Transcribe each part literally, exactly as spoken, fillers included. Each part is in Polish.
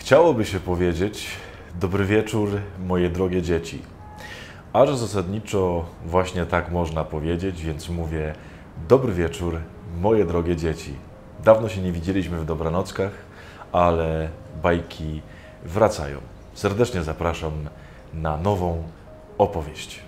Chciałoby się powiedzieć: dobry wieczór, moje drogie dzieci. A że zasadniczo właśnie tak można powiedzieć, więc mówię: dobry wieczór, moje drogie dzieci. Dawno się nie widzieliśmy w dobranockach, ale bajki wracają. Serdecznie zapraszam na nową opowieść.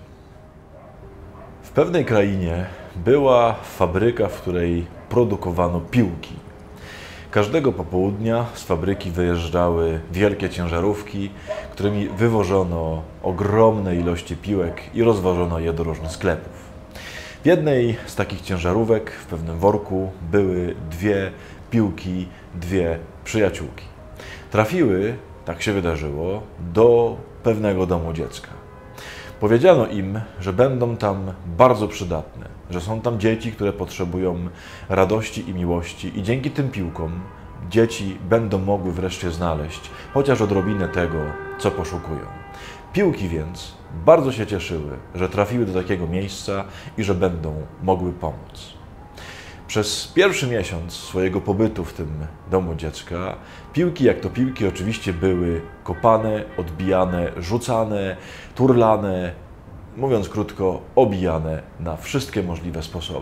W pewnej krainie była fabryka, w której produkowano piłki. Każdego popołudnia z fabryki wyjeżdżały wielkie ciężarówki, którymi wywożono ogromne ilości piłek i rozwożono je do różnych sklepów. W jednej z takich ciężarówek, w pewnym worku, były dwie piłki, dwie przyjaciółki. Trafiły, tak się wydarzyło, do pewnego domu dziecka. Powiedziano im, że będą tam bardzo przydatne, że są tam dzieci, które potrzebują radości i miłości i dzięki tym piłkom dzieci będą mogły wreszcie znaleźć chociaż odrobinę tego, co poszukują. Piłki więc bardzo się cieszyły, że trafiły do takiego miejsca i że będą mogły pomóc. Przez pierwszy miesiąc swojego pobytu w tym domu dziecka piłki, jak to piłki, oczywiście były kopane, odbijane, rzucane, turlane, mówiąc krótko, obijane na wszystkie możliwe sposoby.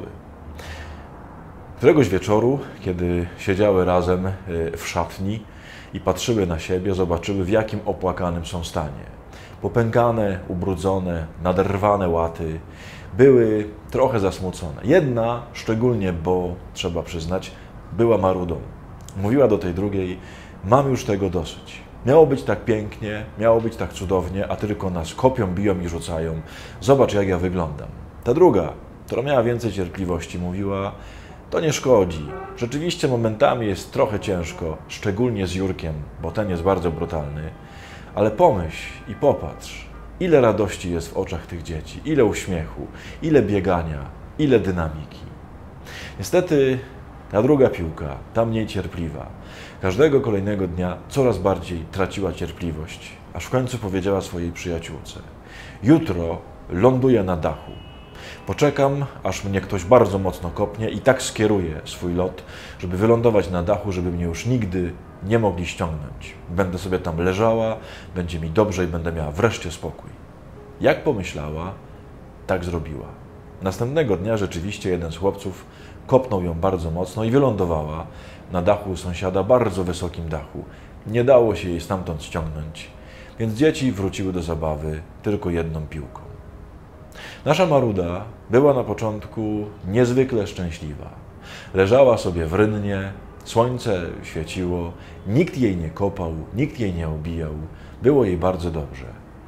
Któregoś wieczoru, kiedy siedziały razem w szatni i patrzyły na siebie, zobaczyły, w jakim opłakanym są stanie. Popękane, ubrudzone, naderwane łaty, były trochę zasmucone. Jedna szczególnie, bo trzeba przyznać, była marudą. Mówiła do tej drugiej: mam już tego dosyć. Miało być tak pięknie, miało być tak cudownie, a tylko nas kopią, biją i rzucają. Zobacz, jak ja wyglądam. Ta druga, która miała więcej cierpliwości, mówiła: to nie szkodzi. Rzeczywiście momentami jest trochę ciężko, szczególnie z Jurkiem, bo ten jest bardzo brutalny. Ale pomyśl i popatrz, ile radości jest w oczach tych dzieci, ile uśmiechu, ile biegania, ile dynamiki. Niestety ta druga piłka, ta mniej cierpliwa, każdego kolejnego dnia coraz bardziej traciła cierpliwość, aż w końcu powiedziała swojej przyjaciółce: jutro ląduję na dachu. Poczekam, aż mnie ktoś bardzo mocno kopnie i tak skieruję swój lot, żeby wylądować na dachu, żeby mnie już nigdy nie mogli ściągnąć. Będę sobie tam leżała, będzie mi dobrze i będę miała wreszcie spokój. Jak pomyślała, tak zrobiła. Następnego dnia rzeczywiście jeden z chłopców kopnął ją bardzo mocno i wylądowała na dachu sąsiada, bardzo wysokim dachu. Nie dało się jej stamtąd ściągnąć, więc dzieci wróciły do zabawy tylko jedną piłką. Nasza maruda była na początku niezwykle szczęśliwa. Leżała sobie w rynnie, słońce świeciło, nikt jej nie kopał, nikt jej nie obijał, było jej bardzo dobrze.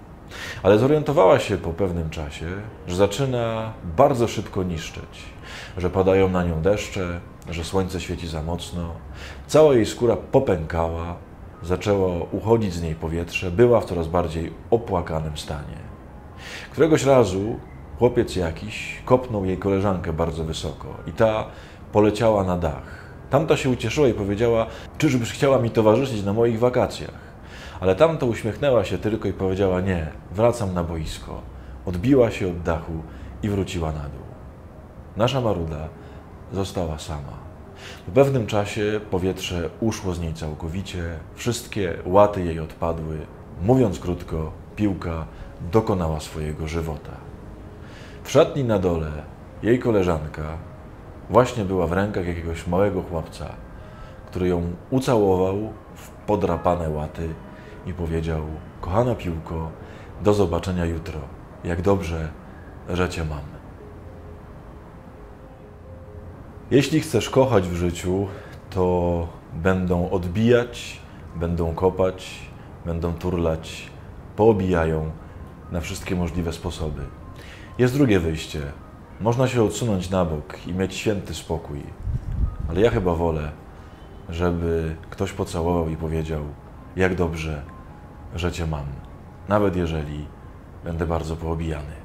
Ale zorientowała się po pewnym czasie, że zaczyna bardzo szybko niszczeć, że padają na nią deszcze, że słońce świeci za mocno, cała jej skóra popękała, zaczęło uchodzić z niej powietrze, była w coraz bardziej opłakanym stanie. Któregoś razu chłopiec jakiś kopnął jej koleżankę bardzo wysoko i ta poleciała na dach. Tamta się ucieszyła i powiedziała: czyżbyś chciała mi towarzyszyć na moich wakacjach? Ale tamta uśmiechnęła się tylko i powiedziała: nie, wracam na boisko. Odbiła się od dachu i wróciła na dół. Nasza maruda została sama. Po pewnym czasie powietrze uszło z niej całkowicie, wszystkie łaty jej odpadły. Mówiąc krótko, piłka dokonała swojego żywota. W szatni na dole jej koleżanka właśnie była w rękach jakiegoś małego chłopca, który ją ucałował w podrapane łaty i powiedział: kochana piłko, do zobaczenia jutro. Jak dobrze, że cię mam. Jeśli chcesz kochać w życiu, to będą odbijać, będą kopać, będą turlać, poobijają na wszystkie możliwe sposoby. Jest drugie wyjście. Można się odsunąć na bok i mieć święty spokój. Ale ja chyba wolę, żeby ktoś pocałował i powiedział: jak dobrze, że cię mam. Nawet jeżeli będę bardzo poobijany.